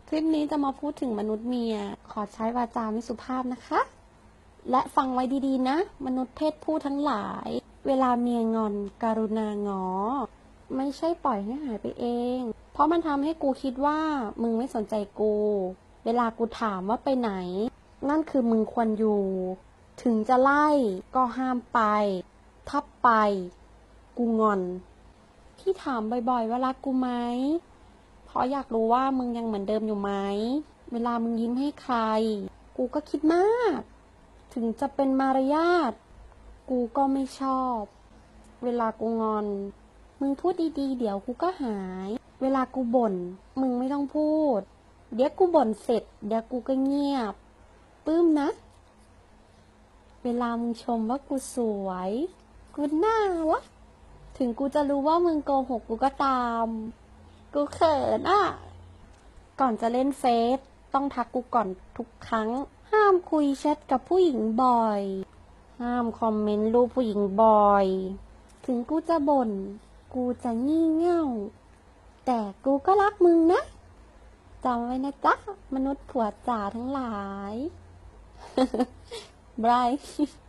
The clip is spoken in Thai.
คลิปนี้จะมาพูดถึงมนุษย์เมีย ขอใช้วาจาไม่สุภาพนะคะ และฟังไว้ดีๆนะ มนุษย์เพศผู้ทั้งหลาย เวลาเมียงอนกรุณางอ ไม่ใช่ปล่อยให้หายไปเอง เพราะมันทำให้กูคิดว่ามึงไม่สนใจกู เวลากูถามว่าไปไหน นั่นคือมึงควรอยู่ ถึงจะไล่ก็ห้ามไป ถ้าไป กูงอน ที่ถามบ่อยๆว่ารักกูไหม เพราะอยากรู้ว่ามึงยังเหมือนเดิมอยู่ไหม เวลามึงยิ้มให้ใคร กูก็คิดมาก ถึงจะเป็นมารยาท กูก็ไม่ชอบ เวลากูงอน มึงพูดดีๆเดี๋ยวกูก็หาย เวลากูบ่น มึงไม่ต้องพูด เดี๋ยวกูบ่นเสร็จ เดี๋ยวกูก็เงียบ ปลื้มนะ เวลามึงชมว่ากูสวย กูน่ารัก ถึงกูจะรู้ว่ามึงโกหกกูก็ตาม กูเขินอ่ะ ก่อนจะเล่นเฟซต้องทักกูก่อนทุกครั้ง ห้ามคุยแชทกับผู้หญิงบ่อย ห้ามคอมเมนต์รูปผู้หญิงบ่อย ถึงกูจะบ่น กูจะงี่เง่า แต่กูก็รักมึงนะ จำไว้นะจ๊ะ มนุษย์ผัวจ๋าทั้งหลาย บาย